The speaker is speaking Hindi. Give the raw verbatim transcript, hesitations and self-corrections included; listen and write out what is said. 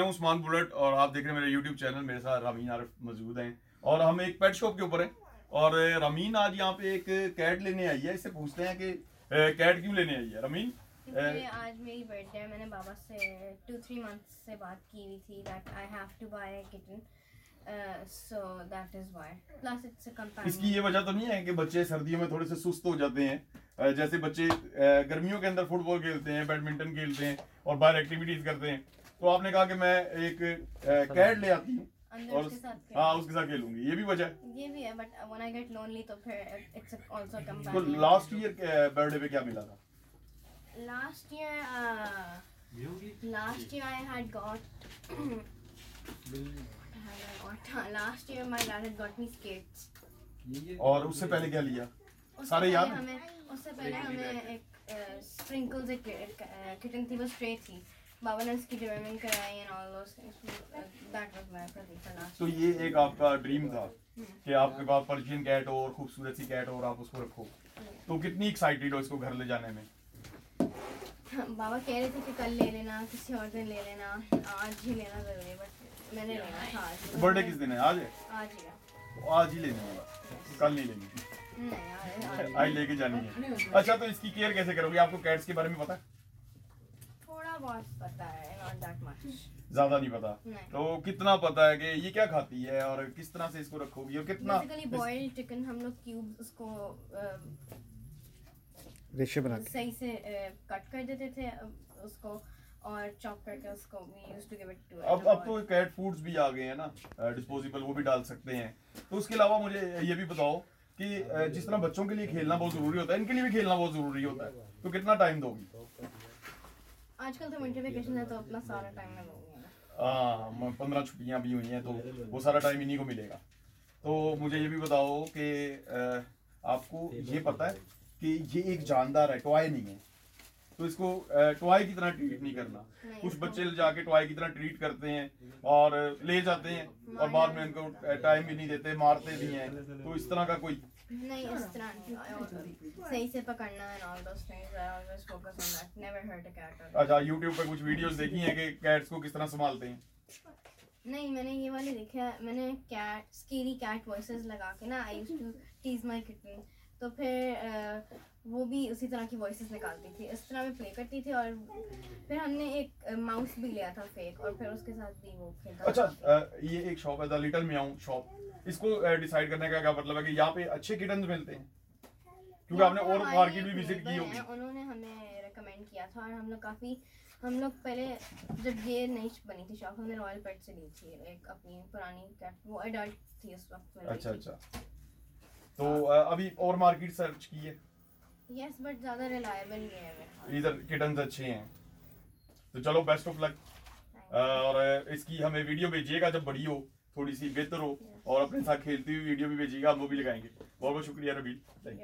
हूं उस्मान बुलेट और आप देख रहे हैं मेरे यूट्यूब चैनल। मेरे साथ रामीन आरिफ मौजूद हैं और हम एक पेट शॉप के ऊपर हैं। और रामीन आज यहाँ पे एक कैट लेने आई है। इससे पूछते हैं कि कैट क्यों लेने आई है रामीन। क्योंकि आज मेरी बर्थडे है। मैंने बाबा से टू थ्री मंथ्स से बात की हुई थी that I have to buy a kitten, so that is why. Plus it's a companion. इसकी ये वजह तो नहीं है कि बच्चे सर्दियों में थोड़े से सुस्त हो जाते हैं? अ, जैसे बच्चे अ, गर्मियों के अंदर फुटबॉल खेलते हैं, बैडमिंटन खेलते हैं और बाहर एक्टिविटीज करते हैं, तो आपने कहा कि मैं एक कैट ले आती हूँ और उसके साथ हाँ उसके साथ खेलूंगी। ये भी वजह है? ये भी है, but when I get lonely तो फिर इट्स आल्सो तो कंपेनियन। लास्ट ईयर बर्थडे पे क्या मिला था? Last year last year I had got last year my dad had got me skates. और उससे पहले क्या लिया? उससे सारे पहले याद? हमें उससे पहले हमें एक स्प्रिंकल्स एक किटन थी, वो स्ट्रे थी। बाबा ने उसकी डिवर्मिंग कराई and all those things. That was my present for last. तो ये एक आपका ड्रीम था कि आपके पास पर्शियन कैट हो और खूबसूरत सी कैट हो और आप उसको रखो। तो कितनी एक्साइटेड हो इसको घर ले जाने में? बाबा कह रहे थे कि कल ले लेना, किसी और दिन ले लेना, आज ही लेना जरूरी है, बट मैंने लेना था आज। बर्थडे किस दिन है? आज है? आज ही है। तो आज ही लेने वाला, कल नहीं लेनी? नहीं आज आज लेके जानी है। अच्छा, तो इसकी केयर कैसे करोगे? आपको कैट्स के बारे में पता है? थोड़ा बहुत पता है, नॉट दैट मच। ज्यादा नहीं पता? नहीं। तो कितना पता है कि ये क्या खाती है और किस तरह से इसको रखोगी और कितना? बेसिकली बॉइल्ड चिकन हम लोग क्यूब्स उसको रेशे बना के सही से कट कर देते थे उसको और चॉप करके उसको we used to give it to. अब अब तो कैट फूड्स भी आ गए हैं ना, डिस्पोजेबल, वो भी डाल सकते हैं। तो उसके अलावा मुझे ये भी बताओ कि जिस तरह बच्चों के लिए खेलना बहुत जरूरी होता है, इनके लिए भी खेलना बहुत जरूरी होता है, तो कितना टाइम दोगी? आजकल तो विंटर वेकेशन है तो अपना सारा टाइम मैं लूंगी। हाँ, पंद्रह छुट्टियां भी हुई हैं तो वो सारा टाइम इन्हीं को मिलेगा। तो मुझे ये भी बताओ कि आपको ये पता है कि ये एक जानदार है, टॉय नहीं है, तो इसको टॉय की तरह ट्रीट नहीं करना। कुछ बच्चे जाके टॉय की तरह ट्रीट करते हैं और ले जाते हैं और बाद में उनको टाइम भी नहीं देते, मारते भी हैं। तो इस तरह का कोई नहीं, इस तरह नहीं, सही से पकड़ना and all those things. I always focus on that, never hurt a cat. अच्छा, यूट्यूब पे कुछ वीडियोस देखी हैं कि कैट्स को किस तरह संभालते हैं? नहीं, मैंने ये वाली देखा है। मैंने कैट स्केरी कैट वॉइसेस लगा के ना, I used to tease my kitten, तो फिर आ, वो भी उसी तरह की वॉइसेस निकालती थी, इस तरह में प्ले करती थी। और फिर हमने एक माउस भी लिया था फेक और फिर उसके साथ भी वो खेलता। अच्छा, आ, ये एक शॉप है द लिटिल म्याऊ शॉप, इसको डिसाइड करने का क्या मतलब है कि यहाँ पे अच्छे किटन्स मिलते हैं? क्योंकि आपने और मार्केट भी विजिट की होगी। उन्होंने हमें रेकमेंड किया था और हम लोग काफ़ी हम लोग पहले जब ये नई बनी थी शॉप, हमने रॉयल पेट से ली थी एक अपनी पुरानी कैट, वो एडल्ट थी उस वक्त में। अच्छा अच्छा, तो अभी और मार्केट सर्च की है? यस, बट ज़्यादा रिलायबल नहीं है। इधर किटन्स अच्छे हैं, तो चलो बेस्ट ऑफ लक। और इसकी हमें वीडियो भेजिएगा जब बड़ी हो, थोड़ी सी बेहतर हो, और अपने साथ खेलती हुई वीडियो भी भेजिएगा, हम वो भी लगाएंगे। बहुत बहुत शुक्रिया रबील।